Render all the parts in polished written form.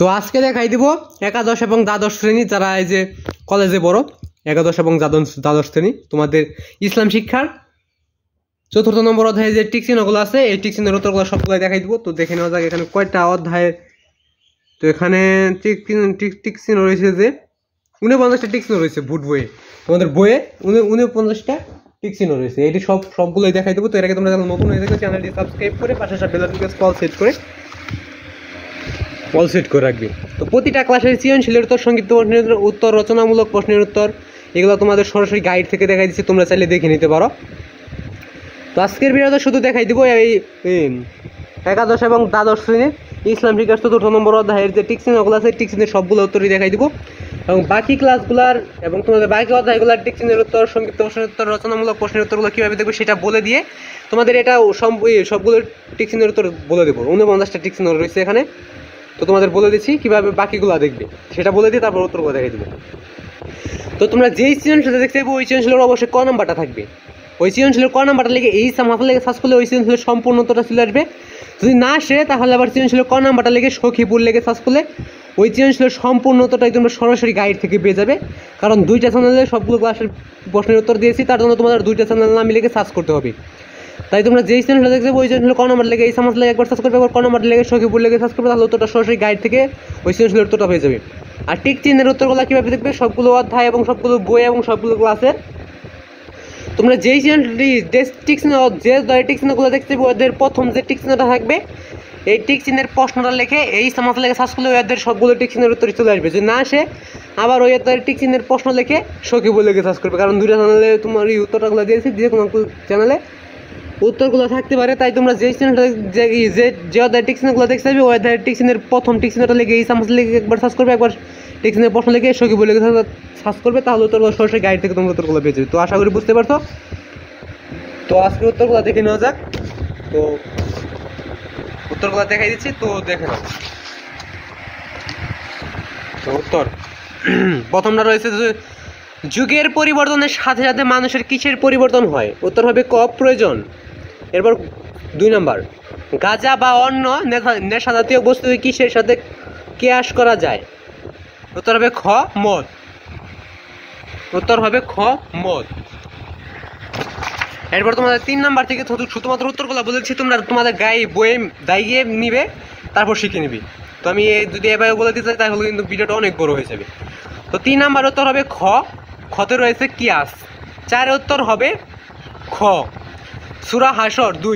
তো আজকে দেখাই দিব একাদশ এবং দ্বাদশ শ্রেণী যারা এই যে কলেজে পড়ো, একাদশ এবং দ্বাদশ শ্রেণী তোমাদের ইসলাম শিক্ষার ৪র্থ নম্বর অধ্যায়ে যে টিক চিহ্নগুলো আছে এই টিক চিহ্নের উত্তরগুলো সবগুলো দেখাই দিব। তো দেখে নেওয়া যাক এখানে কয়টা অধ্যায়ে। তো এখানে টিক চিহ্ন রয়েছে যে 49টা টিক চিহ্ন রয়েছে বুট বইয়ে, তোমাদের বইয়ে 49টা টিক চিহ্ন রয়েছে। এটি সবগুলোই দেখাই দেবো। তো এর আগে তোমরা যখন নতুন হয়ে থাকো চ্যানেলটি সাবস্ক্রাইব করে পাশে বেল আইকন অল সেট করে রাখবে। তো প্রতিটা ক্লাসের সৃজনশীলের উত্তর, সংক্ষিপ্ত প্রশ্নের উত্তর, রচনামূলক প্রশ্নের উত্তর এগুলো তোমাদের সরাসরি গাইড থেকে দেখাই দিচ্ছি, তোমরা চাইলে দেখে নিতে পারো। তো আজকের ভিডিওতে শুধু দেখাই দিব এই একাদশ এবং দ্বাদশ শ্রেণীর ইসলাম শিক্ষার ৪র্থ নম্বর অধ্যায়ের যে টিক চিহ্নগুলো আছে টিক চিহ্নের সবগুলো উত্তরই দেখাই দিব, এবং বাকি ক্লাসগুলার এবং তোমাদের বাকি অধ্যায়গুলোর টিক চিহ্নের উত্তর, সংক্ষিপ্ত প্রশ্নের উত্তর, রচনামূলক প্রশ্নের উত্তরগুলো কীভাবে দেখবে সেটা বলে দিয়ে তোমাদের এটা সবগুলো টিক চিহ্নের উত্তর বলে দেবো। 49টা টিক চিহ্ন রয়েছে এখানে, তো তোমাদের বলে দিচ্ছি কীভাবে বাকিগুলো দেখবে সেটা বলে দিয়ে তারপর উত্তরগুলো দেখাই দেবো। তো তোমরা যেই সৃজনশীলটা দেখতে পাবো ওই সৃজনশীলের অবশ্যই ক নাম্বারটা থাকবে। ওই সৃজনশীলের ক নাম্বারটা লেগে এই সামাফা লেগে সার্চ করলে ওই সৃজনশীলের সম্পূর্ণ উত্তরটা চলে আসবে। যদি না আসে তাহলে আবার সৃজনশীলের ক নাম্বারটা লেগে সখীপুর লেগে সার্চ করলে ওই সৃজনশীলের সম্পূর্ণ উত্তরটাই তোমরা সরাসরি গাইড থেকে পেয়ে যাবে। কারণ দুইটা চ্যানেলে সবগুলো ক্লাসের প্রশ্নের উত্তর দিয়েছি, তার জন্য তোমাদের দুইটা চ্যানেল নাম লেগে সার্চ করতে হবে। তাই তোমরা যেই চ্যানেলটা দেখতে ওই চ্যানেলে ক নাম্বার লেগে এই সামাজ লেগে একবার সার্চ করবে, একবার ক নাম্বার লেগে সখীপুর লেগে সার্চ করবে, তাহলে উত্তরটা সরাসরি গাইড থেকে ওই সৃজনশীলের উত্তরটা পেয়ে যাবে। আর টিক চিহ্নের উত্তরগুলো কীভাবে দেখবে, সবগুলো অধ্যায় এবং সবগুলো বই এবং সবগুলো ক্লাসের তোমরা যেই টিক চিহ্ন যে টিক চিহ্নগুলো দেখতে ওদের প্রথম যে টিক চিহ্নটা থাকবে এই টিক চিহ্নের প্রশ্নটা লিখে এই সামাজ লেগে সার্চ করলে ওদের সবগুলো টিক চিহ্নের উত্তর চলে আসবে। যদি না আসে আবার ওই টিক চিহ্নের প্রশ্ন লিখে সখীপুর লেগে সার্চ করবে, কারণ দুইটা চ্যানেলে তোমার এই উত্তরটাগুলো দিয়েছি, যে কোনো চ্যানেলে উত্তরগুলো থাকতে পারে। তাই তোমরা যেই চ্যানেলটা যে অধ্যায় টিক চিহ্নগুলো দেখতে পাবে ওই অধ্যায়ের টিক চিহ্নের প্রথম টিক চিহ্নটা লিখে এই সামাজ লেগে একবার সার্চ করবে, একবার টিক চিহ্নের প্রশ্ন লিখে সখীপুর লেগে সার্চ করবে, তাহলে উত্তরগুলো সরাসরি গাইড থেকে তোমরা উত্তরগুলো পেয়ে যাবে। তো আশা করি বুঝতে পারছো। তো আজকের উত্তরগুলো দেখে নেওয়া যাক। তো উত্তরগুলো দেখাই দিচ্ছি, তো দেখে নাও। তো উত্তর প্রথমটা রয়েছে যে যুগের পরিবর্তনের সাথে সাথে মানুষের কিসের পরিবর্তন হয়? উত্তর হবে ক প্রয়োজন। এরপর 2 নাম্বার, গাঁজা বা অন্য নেশা জাতীয় বস্তু কিসের সাথে কেয়াস করা যায়? উত্তর হবে খ মদ। উত্তর হবে খ মদ। এরপর তোমাদের 3 নাম্বার থেকে শুধুমাত্র উত্তরগুলো বলেছি, তোমরা তোমাদের বইয়ে দাইয়ে নিবে, তারপর শিখে নিবি। তো আমি যদি এভাবে বলে দিতে চাই তাহলে কিন্তু ভিডিওটা অনেক বড় হয়ে যাবে। তো 3 নাম্বার উত্তর হবে খ, খতে রয়েছে কিয়াস। 4 উত্তর হবে খ সূরা হাসর 2।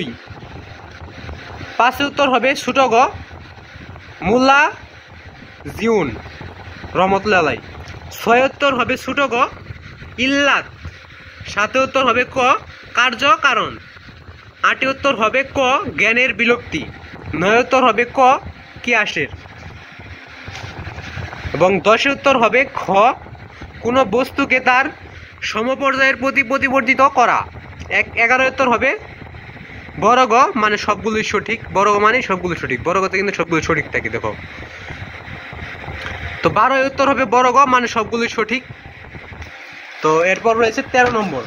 5 উত্তর হবে ছোট গ মুল্লা জিউন রহমতুল্লাহ আলাইহি। 6 উত্তর হবে ছোট গ ইল্লাত। 7 উত্তর হবে ক কার্য কারণ। 8 উত্তর হবে ক জ্ঞানের বিলুপ্তি। 9 উত্তর হবে ক কিয়াসের। এবং 10 উত্তর হবে খ কোনো বস্তুকে তার সমপর্যায়ের প্রতি পরিবর্তিত করা। 11 উত্তর হবে বড় গ মানে সবগুলোই সঠিক। বড় গ মানে সবগুলো সঠিক, বড় গতে কিন্তু সবগুলো সঠিক থাকে দেখো। তো 12 উত্তর হবে বড় গ মানে সবগুলোই সঠিক। তো এরপর রয়েছে 13 নম্বর।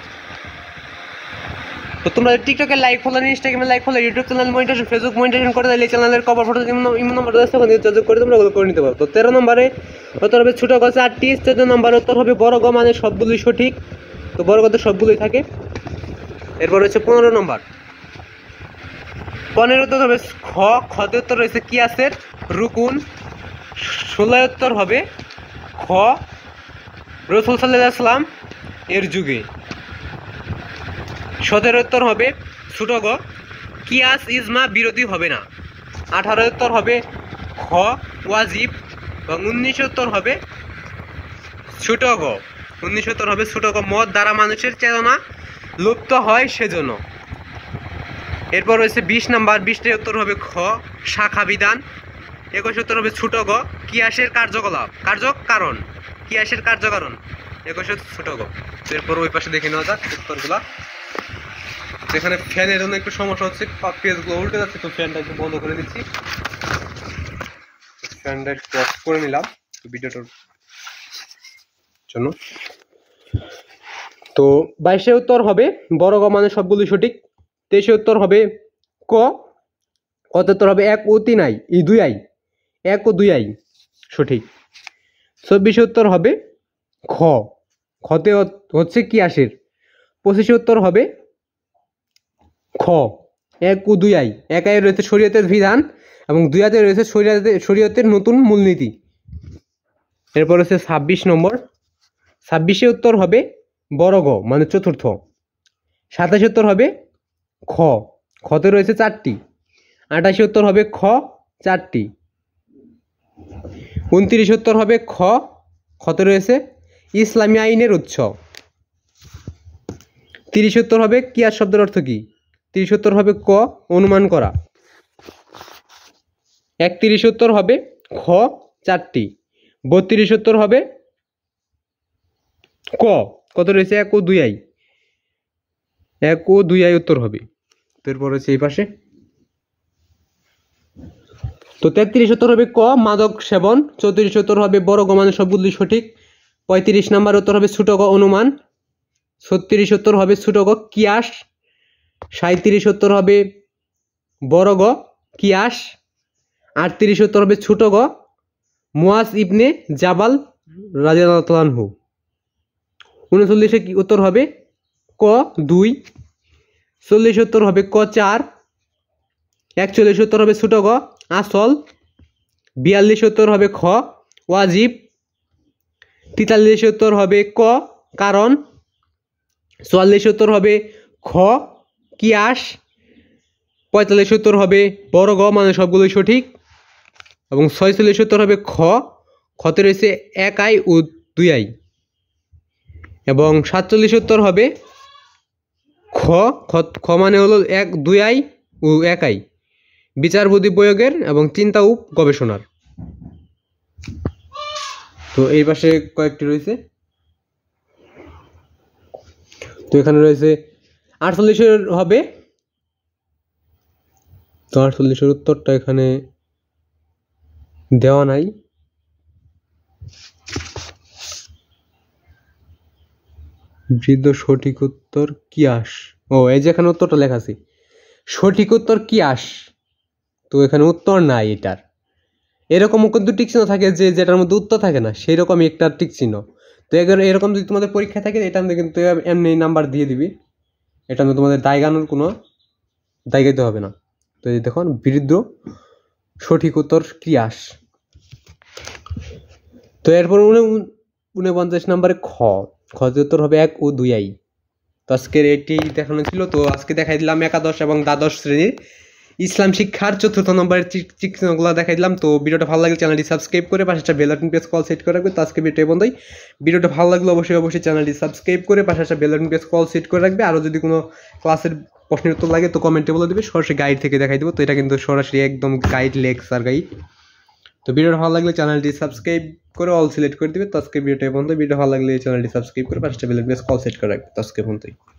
তো তোমরা টিকটকে লাইক ফলো, ইনস্টাগ্রামে like follow, YouTube channel monetization, Facebook monetization করে দিলে চ্যানেলের কভার ফটো ইমেল নম্বর আছে ওখানে যোগাযোগ করে তোমরা ওগুলো করে নিতে পারো। তো 13 নম্বরে উত্তর হবে ছোট গ 4টি। 14 নম্বর উত্তর হবে বড় গ মানে সবগুলোই সঠিক। তো বড় গতে সবগুলোই থাকে। এরপর হচ্ছে 15 নম্বর। 15 উত্তর হবে খ, খতে উত্তর রয়েছে কিয়াসের রুকুন। 16 উত্তর হবে খ রাসূল সাল্লাল্লাহু আলাইহি ওয়াসাল্লাম এর যুগে। 17 উত্তর হবে ছোট গ কিয়াস ইজমা বিরোধী হবে না। 18 উত্তর হবে খ ওয়াজিব। এবং 19 উত্তর হবে ছোট গ। 19 উত্তর হবে ছোট গ মদ দ্বারা মানুষের চেতনা লুপ্ত হয় সেজন্য। এরপর রয়েছে 20 নাম্বার। 20 উত্তর হবে খ শাখা বিধান। 21 উত্তর হবে ছোট গ কিয়াসের কার্যকলাপ কারণ। কিয়াসের কার্যকারণ 21 ছোট গ। এরপর ওই পাশে দেখে নেওয়া যাক উত্তরগুলা। যেখানে ফ্যানের জন্য একটু সমস্যা হচ্ছে, পেজগুলো উল্টে যাচ্ছে, তো ফ্যানটা একটু বন্ধ করে দিচ্ছি। ফ্যানটা একটু অফ করে নিলাম ভিডিওটার জন্য। তো 22 উত্তর হবে বড় গ মানে সবগুলো সঠিক। 23 উত্তর হবে ক, উত্তর হবে 1 ও 3 আই, এই 2 আই, 1 ও 2 আই। সঠিক। 24 উত্তর হবে খ, খতে হচ্ছে কি আসের। 25 উত্তর হবে খ, 1 ও 2 আই। 1 আই রয়েছে শরীয়তের বিধান এবং 2 আইতে রয়েছে শরীয়তের নতুন মূলনীতি। এরপর হচ্ছে 26 নম্বর। 26 উত্তর হবে বড় গ মানে চতুর্থ। 27 উত্তর হবে খ, খতে রয়েছে 4টি। 28 উত্তর হবে খ, 4টি। 29 উত্তর হবে খ, খতে রয়েছে ইসলামী আইনের উৎস। 30 উত্তর হবে কিয়াস শব্দের অর্থ কি? 30 উত্তর হবে ক, অনুমান করা। 31 উত্তর হবে খ, 4টি। 32 উত্তর হবে ক, কত রয়েছে 1 ও 2 আই। 1 ও 2 আই উত্তর হবে। এরপর হচ্ছে এই পাশে। তো 33 উত্তর হবে ক, মাদক সেবন। 34 উত্তর হবে বড় গ মানে সবগুলি সঠিক। 35 নাম্বার উত্তর হবে ছোট গ, অনুমান। 36 উত্তর হবে ছোট গ, কিয়াস। 37 উত্তর হবে বড় গ, কিয়াস। 38 উত্তর হবে ছোট গ, মুয়াজ ইবনে জাবাল রাদিয়াল্লাহু আনহু। 39 উত্তর হবে ক, 2। 40 উত্তর হবে ক, 4। 41 উত্তর হবে ছোট গ, আসল। 42 উত্তর হবে খ, ওয়াজিব। 43 উত্তর হবে ক, কারণ। 44 উত্তর হবে খ, কিয়াস। 45 উত্তর হবে বড় গ মানে সবগুলোই সঠিক। এবং 46 উত্তর হবে খ, খতে রয়েছে 1 আই ও 2 আই। এবং 47 উত্তর হবে খ, খ মানে হলো 1 2 আই ও 1 আই, বিচার বুদ্ধি প্রয়োগের এবং চিন্তা ও গবেষণার। তো এই পাশে কয়েকটি রয়েছে। তো এখানে রয়েছে 48 হবে। তো 48 উত্তরটা এখানে দেওয়া নাই। বৃদ্ধ সঠিক উত্তর কিয়াস। ও এই যে এখানে উত্তরটা লেখা আছে, সঠিক উত্তর কিয়াস। তো এখানে উত্তর নাই এটার। এরকম কিন্তু টিক চিহ্ন থাকে যে যেটার মধ্যে উত্তর থাকে না, সেই রকমই একটা টিক চিহ্ন। তো এরকম যদি তোমাদের পরীক্ষা থাকে এটা কিন্তু এমনি নাম্বার দিয়ে দিবি। এটা তোমাদের দায়গানোর কোনো দায়গাইতে হবে না। তো এই দেখুন, বৃদ্ধ সঠিক উত্তর কিয়াস। তো এরপর 49 নম্বরে খ, খতে উত্তর হবে 1 ও 2 আই। তো আজকের এটি দেখানো ছিল। তো আজকে দেখাই দিলাম একাদশ এবং দ্বাদশ শ্রেণীর ইসলাম শিক্ষার 4th নম্বরের চিহ্নগুলো দেখাই দিলাম। তো ভিডিওটা ভালো লাগলে চ্যানেলটি সাবস্ক্রাইব করে পাশে একটা বেল বাটন প্রেস কল সেট করে রাখবে। তো আজকে ভিডিও বন্ধই। ভিডিওটা ভালো লাগলে অবশ্যই চ্যানেলটি সাবস্ক্রাইব করে পাশে একটা বেল বাটন প্রেস কল সেট করে রাখবে। আরও যদি কোনো ক্লাসের প্রশ্নের উত্তর লাগে তো কমেন্টে বলে দেবে, সরাসরি গাইড থেকে দেখাই দেবো। তো এটা কিন্তু সরাসরি একদম গাইড, লেকচার গাইড। তো ভিডিওটা ভালো লাগলে চ্যানেলটি সাবস্ক্রাইব করে অল সিলেক্ট করে দিবে। তো আজকে ভিডিওটা বন্ধ। ভিডিও ভালো লাগলে চ্যানেলটি সাবস্ক্রাইব করে পাশে একটা বেল বাটন প্রেস কল সেট করে রাখবে। তো আজকে বন্ধই।